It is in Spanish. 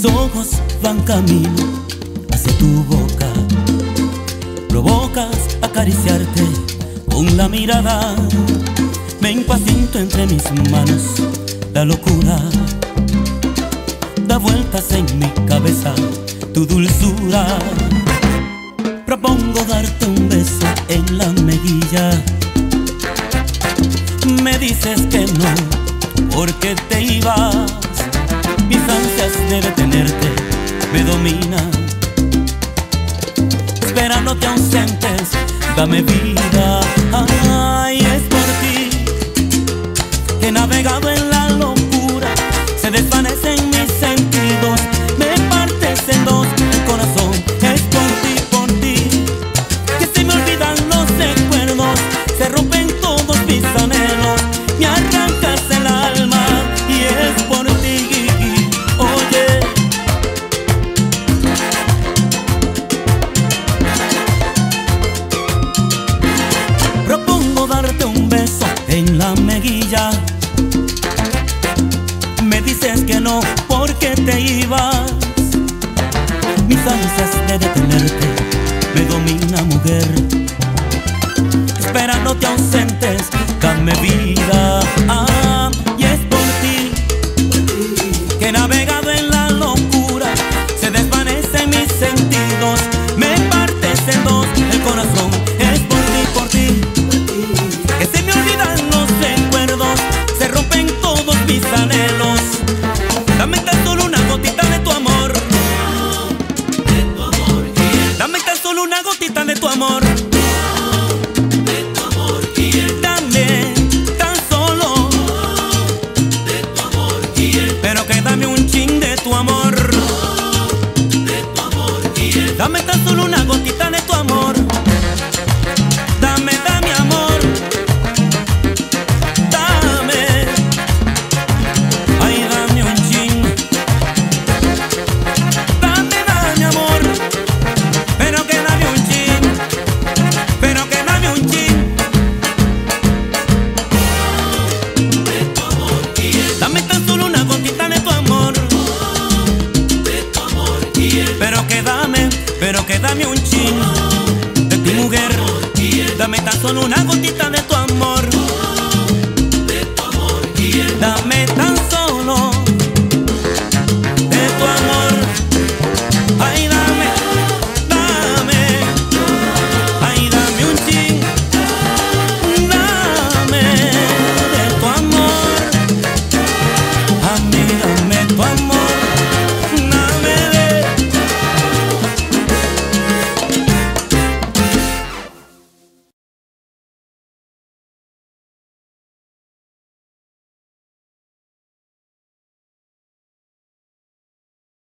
Mis ojos van camino hacia tu boca. Provocas acariciarte con la mirada. Me impaciento entre mis manos. La locura da vueltas en mi cabeza. Tu dulzura. Propongo darte un beso en la mejilla. Me dices que no, porque te ibas. Mis ansias de detenerte me dominan. Esperándote ausentes, dame vida. Ay, es por ti que he navegado en la locura. Se desvanecen mis sentidos, me partes en dos el corazón. Es por ti que se me olvidan los recuerdos. Se rompen todos mis anhelos, me arrancas el alma. Y es por ti, oye. Propongo darte un beso en la mejilla. Me dices que no, porque te ibas. Mis ansias de detenerte me domina, mujer. Esperándote ausentes, dame vida. Ah, y es por ti que he navegado en la locura. Se desvanecen mis sentidos, me partes en dos el corazón. Es por ti que se me olvidan los recuerdos. Se rompen todos mis anhelos. Dame tan solo una gotita de tu amor. Dame tan solo una gotita de tu amor. Dame tan solo una gotita de tu amor. Dame amor. Dame. Ay, dame un chin. Dame amor. Pero que dame un chin. Pero que dame un chin. Dame tan solo una gotita de tu amor. Pero que dame un chin de ti, mujer. Dame tan solo una gotita de